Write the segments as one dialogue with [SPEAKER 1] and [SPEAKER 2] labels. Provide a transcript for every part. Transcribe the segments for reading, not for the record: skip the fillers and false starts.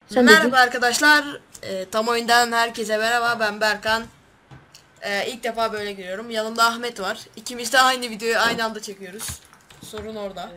[SPEAKER 1] Sen
[SPEAKER 2] Merhaba
[SPEAKER 1] dedin.
[SPEAKER 2] arkadaşlar. Tam oyundan herkese merhaba. Ben Berkan. İlk defa böyle giriyorum. Yanımda Ahmet var. İkimiz de aynı videoyu aynı anda çekiyoruz. Sorun orada.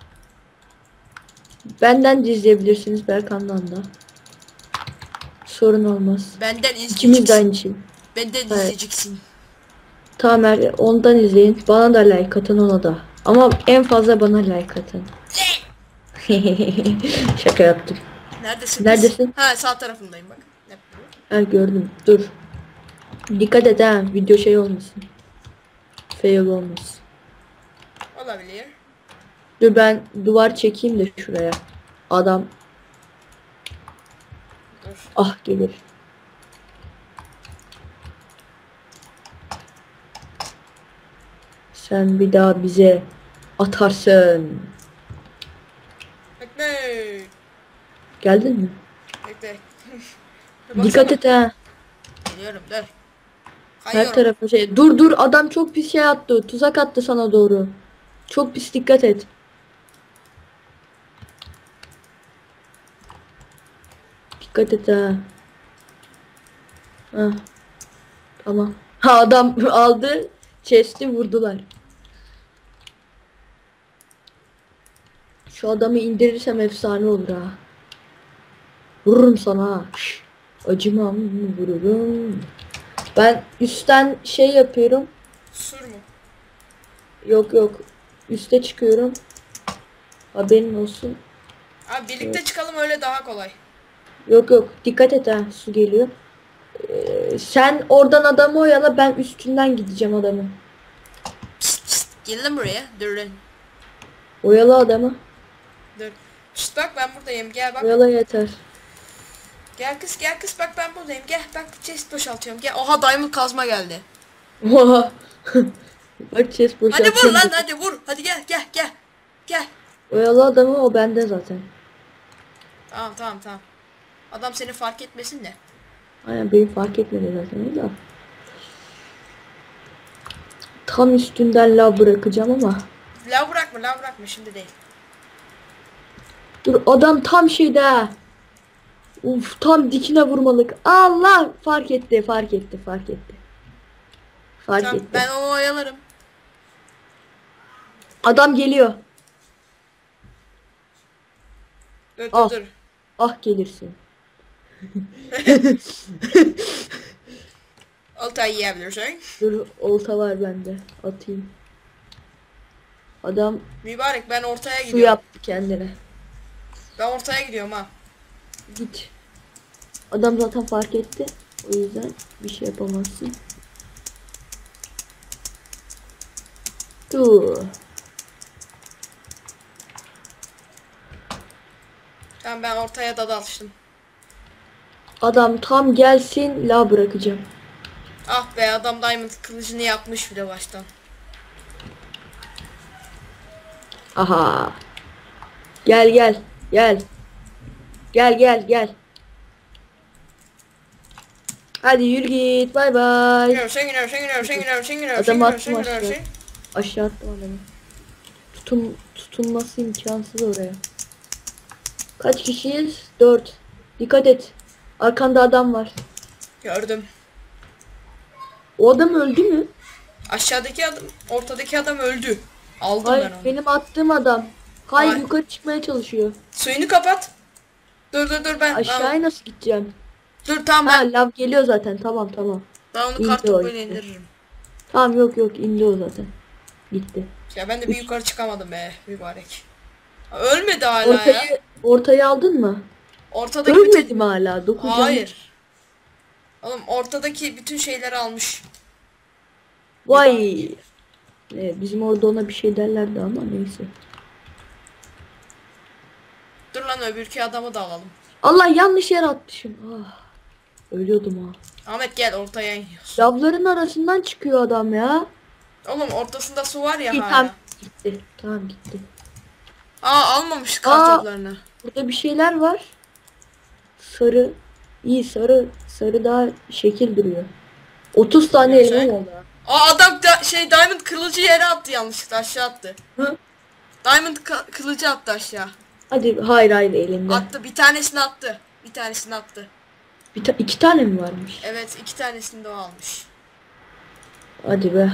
[SPEAKER 1] Benden de izleyebilirsiniz, Berkan'dan da. Sorun olmaz.
[SPEAKER 2] Benden
[SPEAKER 1] İkimiz de
[SPEAKER 2] izleyeceksin.
[SPEAKER 1] aynı şey.
[SPEAKER 2] Benden
[SPEAKER 1] Evet.
[SPEAKER 2] izleyeceksin.
[SPEAKER 1] Tamam, ondan izleyin. Bana da like atın, ona da. Ama en fazla bana like atın. Şaka yaptım.
[SPEAKER 2] Neredesin kız?
[SPEAKER 1] Neredesin?
[SPEAKER 2] Ha, sağ tarafındayım bak. Ne yapıyor?
[SPEAKER 1] Ha, gördüm. Dur. Dikkat et ha. Video şey olmasın. Fail olmasın.
[SPEAKER 2] Olabilir.
[SPEAKER 1] Dur, ben duvar çekeyim de şuraya. Adam
[SPEAKER 2] Dur.
[SPEAKER 1] gelir. Sen bir daha bize atarsın.
[SPEAKER 2] Bekle.
[SPEAKER 1] Geldin mi?
[SPEAKER 2] Bekle.
[SPEAKER 1] Dikkat
[SPEAKER 2] Baksana.
[SPEAKER 1] et ha.
[SPEAKER 2] Geliyorum dur.
[SPEAKER 1] Her
[SPEAKER 2] Kayıyorum.
[SPEAKER 1] tarafa şey. Dur, adam çok pis şey attı. Tuzak attı sana doğru. Çok pis, dikkat et. Dikkat et ha. Hah, tamam. Ha, adam aldı. Chest'i vurdular. Şu adamı indirirsem efsane olur ha. Vururum sana ha. Şş, acımam, vururum. Ben üstten şey yapıyorum.
[SPEAKER 2] Sur mu?
[SPEAKER 1] Yok. Üste çıkıyorum. Haberin olsun.
[SPEAKER 2] Abi birlikte çıkalım, öyle daha kolay.
[SPEAKER 1] Yok. Dikkat et ha. Su geliyor. Sen oradan adamı oyala, ben üstünden gideceğim adamı.
[SPEAKER 2] Pişt, pişt. Gel lan buraya. Dur lan.
[SPEAKER 1] Oyala adamı.
[SPEAKER 2] Dur. Şşt, bak ben buradayım. Gel bak.
[SPEAKER 1] Oyala yeter.
[SPEAKER 2] Gel kız bak ben buradayım. Gel bak, chest boşaltıyorum. Gel. Oha, diamond kazma geldi.
[SPEAKER 1] Oha. Bak, chest
[SPEAKER 2] Hadi vur
[SPEAKER 1] boşaltıyorum.
[SPEAKER 2] lan, hadi vur. Hadi gel. Gel.
[SPEAKER 1] Oyala adamı, o bende zaten.
[SPEAKER 2] Tamam. Adam seni fark etmesin de.
[SPEAKER 1] Aynen, beni fark etmedi zaten o da. Tam üstünden lav bırakacağım ama.
[SPEAKER 2] Lav bırakma şimdi değil.
[SPEAKER 1] Dur, adam tam şeyde ha. Uf, tam dikine vurmalık. Allah, fark etti. Fark
[SPEAKER 2] Tamam,
[SPEAKER 1] etti.
[SPEAKER 2] ben onu oyalarım.
[SPEAKER 1] Adam geliyor.
[SPEAKER 2] Dur dur
[SPEAKER 1] Ah,
[SPEAKER 2] dur.
[SPEAKER 1] gelirsin.
[SPEAKER 2] Oltayı yiyebilirsin.
[SPEAKER 1] Dur, olta var bende. Atayım. Adam
[SPEAKER 2] Mübarek, ben ortaya
[SPEAKER 1] su
[SPEAKER 2] gidiyorum.
[SPEAKER 1] yaptı kendine.
[SPEAKER 2] Ben ortaya gidiyorum ha.
[SPEAKER 1] Git. Adam zaten fark etti. O yüzden bir şey yapamazsın. Dur.
[SPEAKER 2] Tamam, ben ortaya da dalıştım.
[SPEAKER 1] Adam tam gelsin, la bırakacağım.
[SPEAKER 2] Ah be, adam diamond kılıcını yapmış bile baştan.
[SPEAKER 1] Aha. Gel. Gel. Hadi yürü git. Bay bay. Adam attım aşağı. Aşağı attım adamı. Tutunması imkansız oraya. Kaç kişiyiz? 4. Dikkat et. Arkanda adam var.
[SPEAKER 2] Gördüm.
[SPEAKER 1] O adam öldü mü?
[SPEAKER 2] Aşağıdaki adam, ortadaki adam öldü. Aldım
[SPEAKER 1] Hayır,
[SPEAKER 2] ben onu.
[SPEAKER 1] benim attığım adam. Hayır,
[SPEAKER 2] Hayır.
[SPEAKER 1] yukarı çıkmaya çalışıyor.
[SPEAKER 2] Suyunu kapat. Dur ben.
[SPEAKER 1] Aşağıya nasıl gideceğim?
[SPEAKER 2] Dur tamam,
[SPEAKER 1] Ha,
[SPEAKER 2] ben.
[SPEAKER 1] lav geliyor zaten. Tamam.
[SPEAKER 2] Ben onu
[SPEAKER 1] İndi o
[SPEAKER 2] kartopuyla
[SPEAKER 1] işte.
[SPEAKER 2] indiririm.
[SPEAKER 1] Tamam, yok, indi o zaten. Gitti.
[SPEAKER 2] Ya ben de bir yukarı çıkamadım be mübarek. Ölmedi hala ya.
[SPEAKER 1] Ortayı aldın mı?
[SPEAKER 2] Ortadaki
[SPEAKER 1] Ölmedi mi hala? 9 canı.
[SPEAKER 2] Hayır. Oğlum, ortadaki bütün şeyleri almış.
[SPEAKER 1] Vay. Bizim orada ona bir şey derlerdi ama neyse.
[SPEAKER 2] Dur lan, öbürkü adamı da alalım.
[SPEAKER 1] Allah, yanlış yer atmışım. Ölüyordum ha.
[SPEAKER 2] Ahmet gel, ortaya iniyorsun.
[SPEAKER 1] Lavların arasından çıkıyor adam ya.
[SPEAKER 2] Oğlum, ortasında su var ya
[SPEAKER 1] İyi,
[SPEAKER 2] hala.
[SPEAKER 1] tamam, gitti. Tamam, gitti.
[SPEAKER 2] Almamış kartoplarını.
[SPEAKER 1] Burada bir şeyler var. Sarı. İyi, sarı daha şekil duruyor. 30 tane
[SPEAKER 2] Neyse.
[SPEAKER 1] elma oldu.
[SPEAKER 2] Adam diamond kılıcı yere attı, yanlışlıkla aşağı attı.
[SPEAKER 1] Hı?
[SPEAKER 2] Diamond kılıcı attı aşağı.
[SPEAKER 1] Hadi, hayır elinde.
[SPEAKER 2] Attı, bir tanesini attı. Bir tanesini attı.
[SPEAKER 1] İki tane mi varmış?
[SPEAKER 2] Evet, 2 tanesini de o almış.
[SPEAKER 1] Hadi be.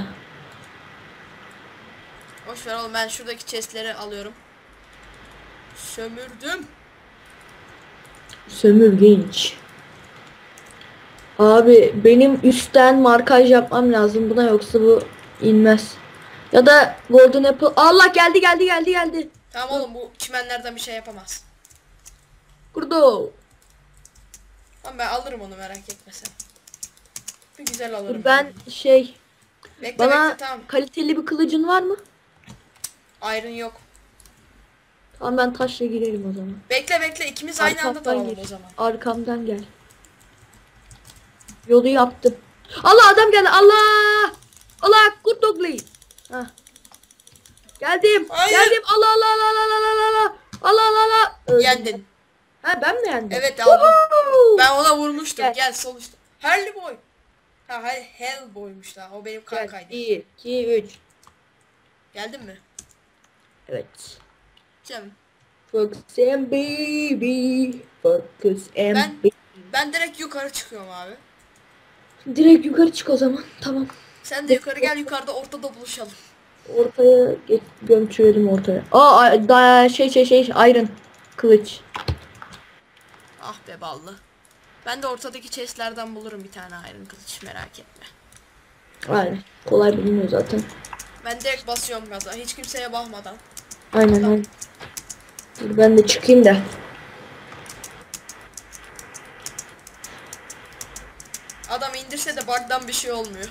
[SPEAKER 2] Boş ver oğlum, ben şuradaki chestleri alıyorum. Sömürdüm.
[SPEAKER 1] Sömür genç. Abi benim üstten markaj yapmam lazım buna, yoksa bu inmez. Ya da Golden Apple. Allah, geldi.
[SPEAKER 2] Tamam oğlum, bu çimenlerden bir şey yapamaz.
[SPEAKER 1] Kurdo.
[SPEAKER 2] Tamam, ben alırım onu, merak etme sen. Bir güzel alırım.
[SPEAKER 1] Ben şey,
[SPEAKER 2] Bekle
[SPEAKER 1] bana
[SPEAKER 2] bekle, tamam.
[SPEAKER 1] kaliteli bir kılıcın var mı?
[SPEAKER 2] Iron yok.
[SPEAKER 1] Tamam, ben taşla girerim o zaman.
[SPEAKER 2] Bekle, ikimiz aynı anda
[SPEAKER 1] Arkamdan
[SPEAKER 2] dalalım
[SPEAKER 1] gir.
[SPEAKER 2] o zaman.
[SPEAKER 1] Arkamdan gel. Yolu yaptım. Allah, adam geldi. Allah good dogly. Hah. Geldim.
[SPEAKER 2] Hayır.
[SPEAKER 1] Geldim. Allah. Öldüm.
[SPEAKER 2] Yendin.
[SPEAKER 1] Ha, ben mi yendim?
[SPEAKER 2] Evet, aldım.
[SPEAKER 1] Woohoo!
[SPEAKER 2] Ben ona vurmuştum.
[SPEAKER 1] Gel.
[SPEAKER 2] Gel sonuçta. Harley Boy. Ha, Hellboy'muş da. O benim kankaydı.
[SPEAKER 1] 1, 2, 3.
[SPEAKER 2] Geldin mi?
[SPEAKER 1] Evet.
[SPEAKER 2] Canım.
[SPEAKER 1] Focus and baby. Focus and
[SPEAKER 2] Ben-
[SPEAKER 1] baby.
[SPEAKER 2] Ben direkt yukarı çıkıyorum abi.
[SPEAKER 1] Direkt yukarı çık o zaman. Tamam.
[SPEAKER 2] Sen de yukarı gel, yukarıda ortada buluşalım.
[SPEAKER 1] Ortaya gömçürelim ortaya. Şey iron kılıç.
[SPEAKER 2] Ah be ballı. Ben de ortadaki chestlerden bulurum bir tane iron kılıç, merak etme.
[SPEAKER 1] Aynen. Kolay biliniyor zaten.
[SPEAKER 2] Ben direkt basıyorum gaza, hiç kimseye bakmadan.
[SPEAKER 1] Aynen. Dur ben de çıkayım da.
[SPEAKER 2] Adam indirse de bug'dan bir şey olmuyor.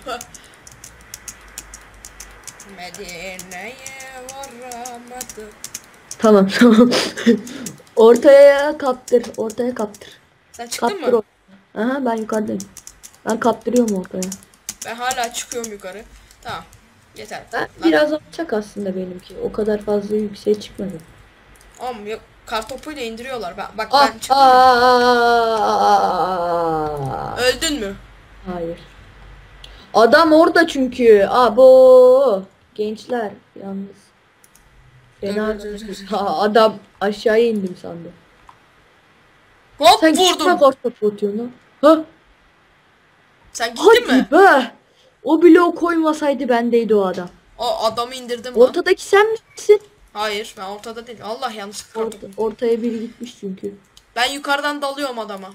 [SPEAKER 2] Medine'ye varamadı.
[SPEAKER 1] Tamam. Ortaya kaptır.
[SPEAKER 2] Sen çıktın
[SPEAKER 1] Kaptır
[SPEAKER 2] mı?
[SPEAKER 1] Aha, ben yukarıdayım. Ben kaptırıyorum ortaya.
[SPEAKER 2] Ben hala çıkıyorum yukarı. Tamam. Yeter.
[SPEAKER 1] Ben
[SPEAKER 2] Lan,
[SPEAKER 1] biraz alçak aslında benimki. O kadar fazla yükseğe çıkmadım.
[SPEAKER 2] oğlum yok. Kartopuyla indiriyorlar. Bak
[SPEAKER 1] Ah,
[SPEAKER 2] ben çıktım. Öldün mü?
[SPEAKER 1] Hayır. Adam orada çünkü. Abo. Gençler yalnız. Fena.
[SPEAKER 2] Dur.
[SPEAKER 1] Adam aşağıya indim sandım.
[SPEAKER 2] Hop
[SPEAKER 1] Sen
[SPEAKER 2] vurdum.
[SPEAKER 1] kime karşı atıyorsun lan? Ha?
[SPEAKER 2] Sen gittin
[SPEAKER 1] Hadi
[SPEAKER 2] mi?
[SPEAKER 1] be. O bloğu koymasaydı bendeydi o adam.
[SPEAKER 2] O adamı indirdim lan.
[SPEAKER 1] Ortadaki sen misin?
[SPEAKER 2] Hayır, ben ortada değil. Allah, yanlışlıkla kartopu.
[SPEAKER 1] Ortaya biri gitmiş çünkü.
[SPEAKER 2] Ben yukarıdan dalıyorum adama.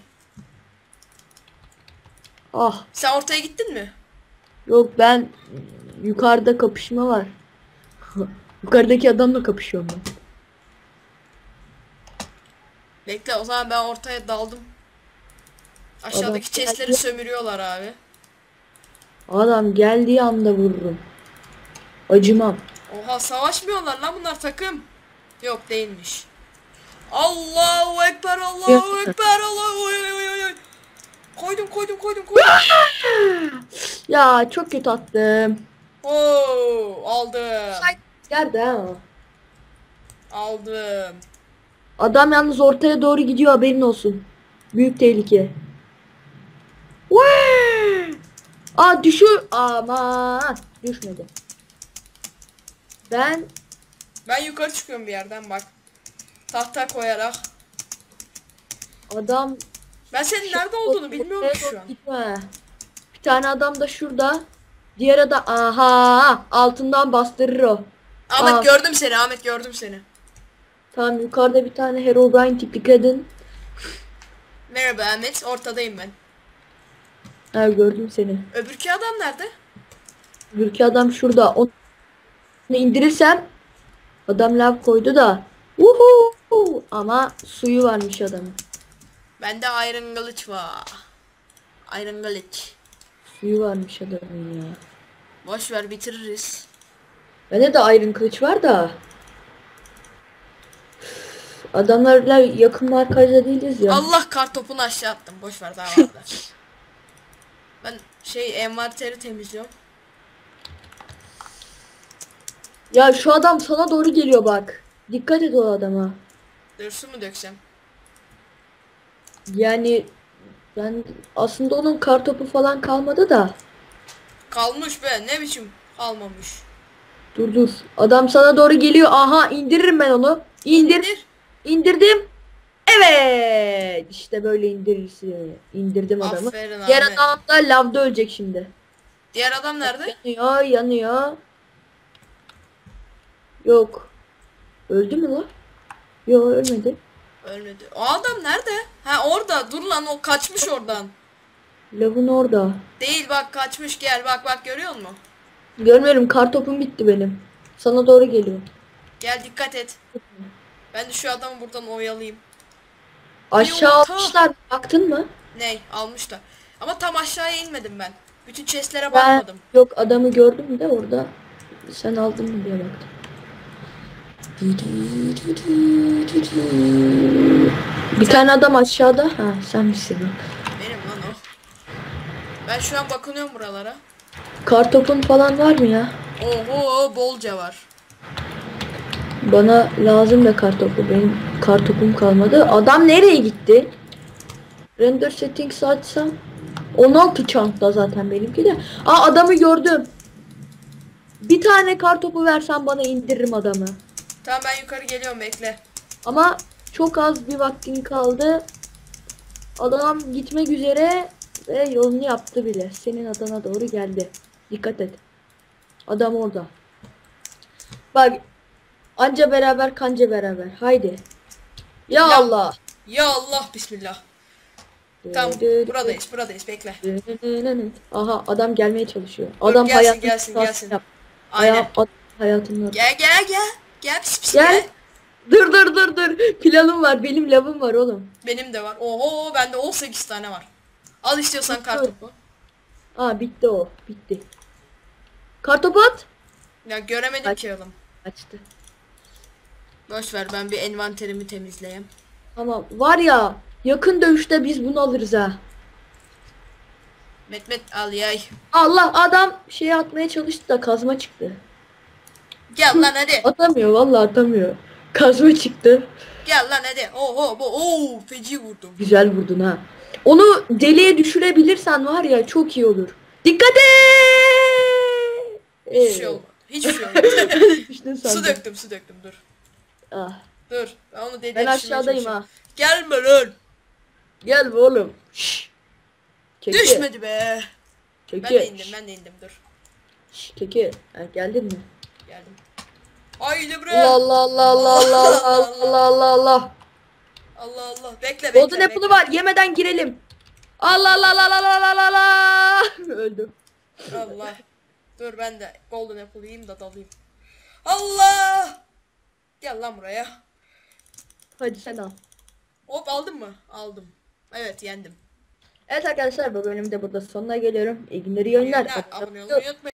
[SPEAKER 1] Ah.
[SPEAKER 2] Sen ortaya gittin mi?
[SPEAKER 1] Yok, ben yukarıda kapışma var. Yukarıdaki adamla kapışıyorum ben.
[SPEAKER 2] Bekle, o zaman ben ortaya daldım. Aşağıdaki
[SPEAKER 1] Adam
[SPEAKER 2] chestleri
[SPEAKER 1] geldi.
[SPEAKER 2] sömürüyorlar abi.
[SPEAKER 1] Adam geldiği anda vururum. Acımam.
[SPEAKER 2] Oha, savaşmıyorlar lan bunlar, takım. Yok, değilmiş. Allahu Ekber, Allahu Ekber, Allahu oy. Koydum.
[SPEAKER 1] Ya çok kötü attım.
[SPEAKER 2] Oo, aldım.
[SPEAKER 1] Geldi ha.
[SPEAKER 2] Aldım.
[SPEAKER 1] Adam yalnız ortaya doğru gidiyor, haberin olsun. Büyük tehlike. Vaa! Aa, aman düşmedi.
[SPEAKER 2] Ben yukarı çıkıyorum bir yerden bak. Tahta koyarak.
[SPEAKER 1] Adam
[SPEAKER 2] Ben senin nerede olduğunu bilmiyorum ki şu an.
[SPEAKER 1] Gitme. Bir tane adam da şurada. Diğer adam aha altından bastırır o.
[SPEAKER 2] Ahmet
[SPEAKER 1] Aa.
[SPEAKER 2] gördüm seni.
[SPEAKER 1] Tamam, yukarıda bir tane Herobrine tipli kadın.
[SPEAKER 2] Merhaba Ahmet, ortadayım ben.
[SPEAKER 1] Ha, gördüm seni.
[SPEAKER 2] Öbürkü adam nerede?
[SPEAKER 1] Öbürkü adam şurada. Onu indirirsem adam lav koydu da. Uhu! Ama suyu varmış adamın.
[SPEAKER 2] Bende Iron Kılıç var. Iron Kılıç.
[SPEAKER 1] Suyu varmış adamın ya.
[SPEAKER 2] Boş ver, bitiririz.
[SPEAKER 1] Bende de Iron kılıç var da. Adamlarla yakın markajda değiliz ya.
[SPEAKER 2] Allah, kartopunu aşağı attım. Boş ver, daha vardı. Ben envanteri temizliyorum.
[SPEAKER 1] Ya şu adam sana doğru geliyor bak. Dikkat et o adama.
[SPEAKER 2] Su mu döksem?
[SPEAKER 1] Yani ben aslında onun kartopu falan kalmadı da.
[SPEAKER 2] Kalmış be, ne biçim kalmamış.
[SPEAKER 1] Dur. Adam sana doğru geliyor. Aha, indiririm ben onu. İndir.
[SPEAKER 2] İndir.
[SPEAKER 1] İndirdim. Evet. İşte böyle indirirsin. İndirdim adamı.
[SPEAKER 2] Aferin
[SPEAKER 1] Diğer
[SPEAKER 2] Ahmet.
[SPEAKER 1] adam da lavda ölecek şimdi.
[SPEAKER 2] Diğer adam nerede?
[SPEAKER 1] Yanıyor, yanıyor. Yok. Öldü mü lan? Yok, ölmedi.
[SPEAKER 2] Ölmedi. O adam nerede? Ha orada. Dur lan, o kaçmış oradan.
[SPEAKER 1] Lavın orada.
[SPEAKER 2] Değil bak, kaçmış, gel bak bak, görüyor musun?
[SPEAKER 1] Görmüyorum, kartopum bitti benim. Sana doğru geliyor.
[SPEAKER 2] Gel, dikkat et. Ben de şu adamı buradan oyalayayım.
[SPEAKER 1] Aşağı
[SPEAKER 2] Yumurta.
[SPEAKER 1] almışlar. Baktın mı?
[SPEAKER 2] Ney almışlar. Ama tam aşağıya inmedim ben. Bütün chestlere
[SPEAKER 1] Ben
[SPEAKER 2] bakmadım.
[SPEAKER 1] yok, adamı gördüm de orada. Sen aldın mı diye baktım. Bir tane adam aşağıda. Ha, sen misin?
[SPEAKER 2] Benim lan o. Ben şu an bakınıyorum buralara.
[SPEAKER 1] Kartopun falan var mı ya?
[SPEAKER 2] Oho, bolca var.
[SPEAKER 1] Bana lazım da kartopu. Benim kartopum kalmadı. Adam nereye gitti? Render settings açsam 16 çanta zaten benimki de. Aa, adamı gördüm. Bir tane kartopu versen bana indiririm adamı.
[SPEAKER 2] Tamam, ben yukarı geliyorum, bekle.
[SPEAKER 1] Ama çok az bir vaktin kaldı. Adam gitmek üzere ve yolunu yaptı bile. Senin adana doğru geldi. Dikkat et. Adam orada. Bak. Anca beraber kanca beraber. Haydi. Ya
[SPEAKER 2] Ya.
[SPEAKER 1] Allah.
[SPEAKER 2] Ya Allah, bismillah. Tamam, buradayız, bekle.
[SPEAKER 1] Aha, adam gelmeye çalışıyor. Adam
[SPEAKER 2] gelsin,
[SPEAKER 1] hayatını
[SPEAKER 2] gelsin,
[SPEAKER 1] sahası
[SPEAKER 2] gelsin.
[SPEAKER 1] yap.
[SPEAKER 2] Aynen.
[SPEAKER 1] Hayatını.
[SPEAKER 2] Gel pis pis
[SPEAKER 1] Gel.
[SPEAKER 2] gel.
[SPEAKER 1] Dur. Planım var. Benim lavım var oğlum.
[SPEAKER 2] Benim de var. Oho, bende 18 tane var. Al istiyorsan kartopu.
[SPEAKER 1] Aa, bitti o. Bitti. Kartopu at.
[SPEAKER 2] Ya göremedim
[SPEAKER 1] Kaç-
[SPEAKER 2] ki oğlum.
[SPEAKER 1] Açtı.
[SPEAKER 2] Boş ver, ben bir envanterimi temizleyeyim.
[SPEAKER 1] Tamam. Var ya, yakın dövüşte biz bunu alırız ha.
[SPEAKER 2] Met al yay.
[SPEAKER 1] Allah, adam şeye atmaya çalıştı da kazma çıktı.
[SPEAKER 2] Gel lan hadi.
[SPEAKER 1] Atamıyor, vallahi atamıyor. Kazma çıktı.
[SPEAKER 2] Gel lan hadi. Oho, feci vurdum.
[SPEAKER 1] Güzel vurdun ha. Onu deliğe düşürebilirsen var ya, çok iyi olur. Dikkat et!
[SPEAKER 2] Hiçbir şey olmadı. Hiçbir şey olmadı.
[SPEAKER 1] Düştün
[SPEAKER 2] su
[SPEAKER 1] sandım.
[SPEAKER 2] döktüm, dur.
[SPEAKER 1] Ah.
[SPEAKER 2] Dur. Ben onu deliğe
[SPEAKER 1] Ben
[SPEAKER 2] düşürmeye
[SPEAKER 1] aşağıdayım
[SPEAKER 2] çalışıyorum.
[SPEAKER 1] ha.
[SPEAKER 2] Gelme lan.
[SPEAKER 1] Gel be oğlum. Şşş. Keki.
[SPEAKER 2] Düşmedi be.
[SPEAKER 1] Keki.
[SPEAKER 2] Ben de indim dur.
[SPEAKER 1] Şşş, Keki. Ha, geldin mi?
[SPEAKER 2] Geldim. Haydi bre.
[SPEAKER 1] Allah Allah Allah Allah Allah Allah Allah Allah.
[SPEAKER 2] Allah. Bekle.
[SPEAKER 1] Golden Apple'ı var. Yemeden girelim. Allah Allah Allah Allah Allah Allah Allah. Öldüm.
[SPEAKER 2] Allah. Dur, ben de Golden Apple yiyeyim da dalayım. Allah. Gel lan buraya.
[SPEAKER 1] Hadi sen al.
[SPEAKER 2] Hop, aldın mı? Aldım. Evet, yendim.
[SPEAKER 1] Evet arkadaşlar, bu bölümde burada sonuna geliyorum. İyi günler, iyi oyunlar.
[SPEAKER 2] Abone olmayı unutmayın.